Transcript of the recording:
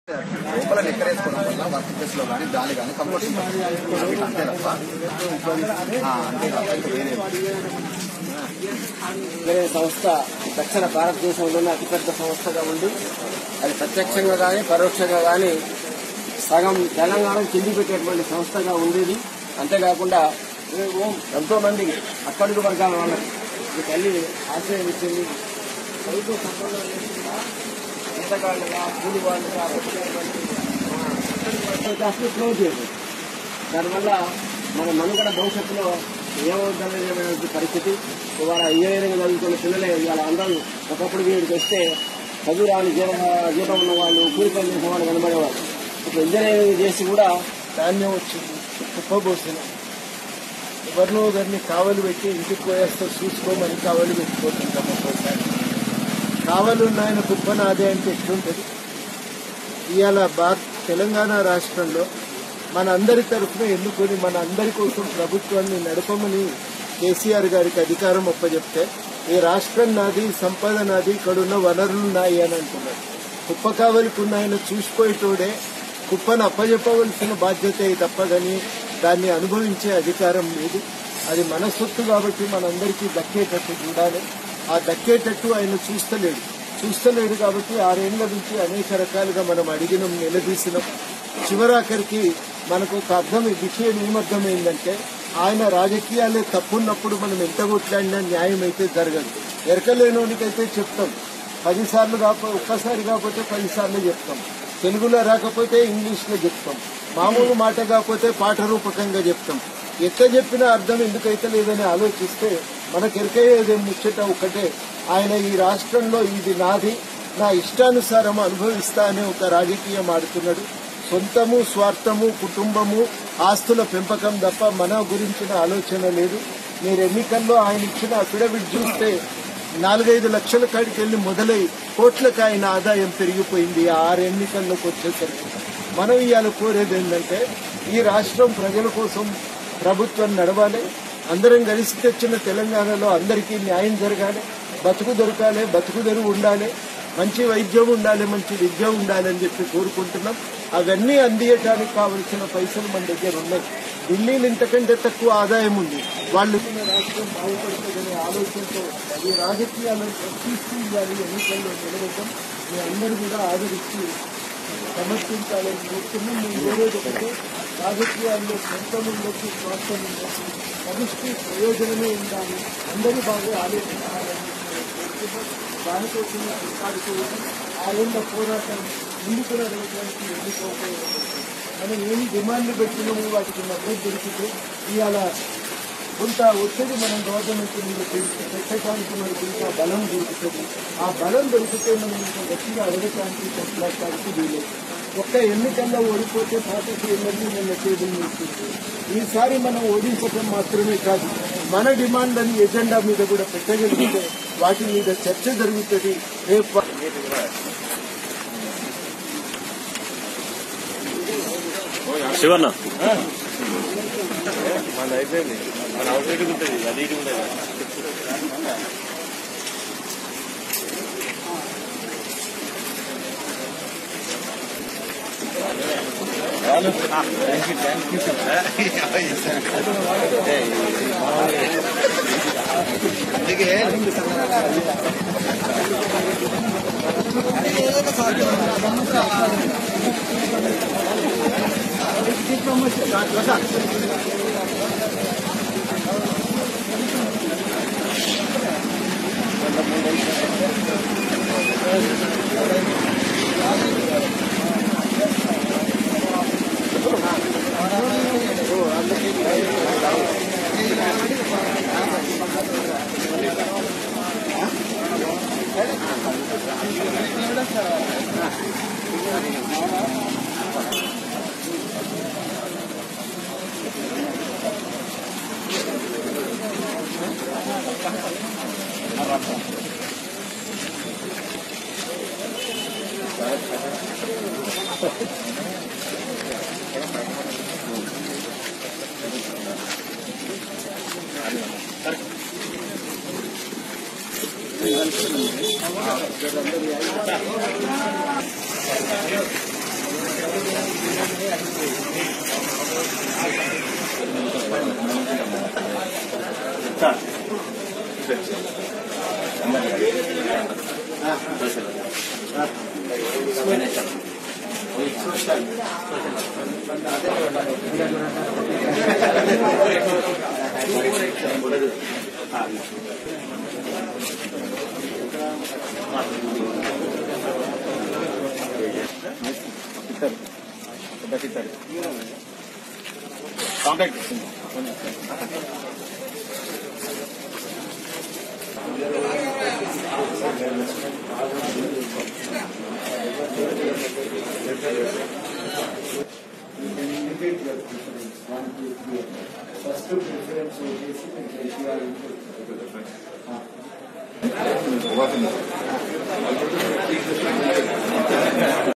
లోపల నెక్కరేసుకోవడం వల్ల work place లో కానీ గాలి కానీ కంపోస్ట్ అంతే తప్ప వేరే సంస్థ దక్షిణ భారతదేశంలోనే అతిపెద్ద సంస్థగా ఉండి అది ప్రత్యక్షంగా కానీ పరోక్షంగా కానీ సగం తెలంగాణ చెంది పెట్టేటువంటి సంస్థగా ఉండేది. అంతేకాకుండా ఎంతో మంది అక్కడికి వర్గాల వాళ్ళకి ఈ తల్లి ఆశ్రయం ఇచ్చింది. రైతు సంపదలు ఎంతకాళ్ళగా కూలి వాళ్ళుగా క్లోజ్ చేసింది. దానివల్ల మన మనుగడ భవిష్యత్తులో ఏమవుతుందనే పరిస్థితి. ఇవాళ ఇంజనీరింగ్ చదువుకున్న పిల్లలే ఇవాళ అందరూ ఒకప్పుడు వీడికి వస్తే చదువురాని జీతం ఉన్న వాళ్ళు కూలిపని చేసిన వాళ్ళు కనబడేవాళ్ళు. ఇప్పుడు ఇంజనీరింగ్ చేసి కూడా ధాన్యం వచ్చింది, కుప్పబోసిన ఎవరినో ఒకరిని కావలు పెట్టి ఇంటికి పోయేస్తే చూసుకోమని కావలు పెట్టుకుంటుంటాం. ఒక్కోసారి కావలు ఉన్నాయన కుప్పన అదే అంటే ఎట్లుంటుంది? ఇవాళ తెలంగాణ రాష్ట్రంలో మన అందరి తరఫున ఎన్నుకొని మన అందరి కోసం ప్రభుత్వాన్ని నడపమని కేసీఆర్ గారికి అధికారం ఒప్పజెప్తే ఈ రాష్ట్రం నాది, సంపద నాది, ఇక్కడున్న వనరులు నాయి అని అంటున్నారు. కుప్ప కావలికి ఉన్నాయన చూసిపోయేటోడే కుప్పను అప్పజెప్పవలసిన బాధ్యత తప్పదని దాన్ని అనుభవించే అధికారం లేదు. అది మన సొత్తు కాబట్టి మనందరికీ దక్కేటట్టు చూడాలి. ఆ దక్కేటట్టు ఆయన చూస్తలేడు కాబట్టి 6 ఏళ్ల నుంచి అనేక రకాలుగా మనం అడిగినాం, నిలదీసినాం. చివరాఖరికి మనకు ఒక విషయం ఏమర్థమైందంటే ఆయన రాజకీయాలే తప్పున్నప్పుడు మనం ఎంత కొట్లాడినా న్యాయం అయితే జరగదు. ఎరకలేనోనికైతే చెప్తాం 10 సార్లు కాకపోతే ఒక్కసారి కాకపోతే 10 సార్లు చెప్తాం. తెలుగులో రాకపోతే ఇంగ్లీష్లో చెప్తాం. మామూలు మాట కాకపోతే పాఠ రూపకంగా చెప్తాం. ఎట్లా చెప్పినా అర్థం ఎందుకైతే లేదని ఆలోచిస్తే మనకు ఎరకయ్యేదే ముచ్చట ఒకటే, ఆయన ఈ రాష్ట్రంలో ఇది నాది, నా ఇష్టానుసారం అనుభవిస్తా అనే ఒక రాజకీయం ఆడుతున్నాడు. సొంతము, స్వార్థము, కుటుంబము, ఆస్తుల పెంపకం తప్ప మన గురించిన ఆలోచన లేదు. మీరు ఎన్నికల్లో ఆయన ఇచ్చిన అఫిడవిట్ చూస్తే 4-5 లక్షల కాడికి వెళ్లి మొదలై కోట్లకు ఆయన ఆదాయం పెరిగిపోయింది 6 ఎన్నికల్లోకి వచ్చేసరికి. మనం ఇవాళ కోరేది ఏంటంటే ఈ రాష్ట్రం ప్రజల కోసం ప్రభుత్వం నడవాలి. అందరం కలిసి తెచ్చిన తెలంగాణలో అందరికీ న్యాయం జరగాలి, బతుకు దొరకాలి, బతుకు తెరువు ఉండాలి, మంచి వైద్యం ఉండాలి, మంచి విద్య ఉండాలని చెప్పి కోరుకుంటున్నాం. అవన్నీ అందియటానికి కావలసిన పైసలు మన దగ్గర ఉన్నాయి. ఢిల్లీలో ఇంతకంటే తక్కువ ఆదాయం ఉంది. వాళ్ళు రాష్ట్రం బాగుపడుతుందనే ఆలోచనతో ఈ రాజకీయాలను ప్రశ్నించాలి, ఎన్నికల్లో నిలబెట్టడం మీ అందరూ కూడా ఆదరించి సమర్థించాలని కోరుతున్నాం. మేము వేరేది ఒకటి, రాజకీయాల్లో సొంతముండొచ్చు, స్వార్థం ఉండొచ్చు, సమిష్టి ప్రయోజనమే ఉండాలి, అందరూ బాగా ఆలోచించాలని దానికోసం కొట్లాడుకోవడం 6 ఏళ్ల పోరాటం ముందుకు నడవడానికి ఎన్నుకోకపోవడం. మనం ఏమి డిమాండ్లు పెట్టినాము వాటికి మద్దతు దొరికితే ఇవాళ కొంత ఒత్తిడి మనం గవర్నమెంట్ మీద పెట్టడానికి మనకు ఇంకా బలం దొరుకుతుంది. ఆ బలం దొరికితే మనం ఇంకా గట్టిగా అడగటానికి కొట్లాడటానికి వీలేదు. ఒక్క ఎన్నికల్లో ఓడిపోతే పార్టీకి ఎన్నన్నీ మన టేబుల్ నిలుస్తుంది. ఈసారి మనం ఓడించడం మాత్రమే కాదు, మన డిమాండ్లని ఎజెండా మీద కూడా పెట్టగలిగితే వాటి మీద చర్చ జరుగుతుంది. రేపు శివన్న మన అయిపోయింది, మన అవసరం ఉంటుంది, అది ఇది ఉండదు. కాంటాక్ట్ ఫస్ట్ ప్రిఫరెన్స్ వచ్చేసి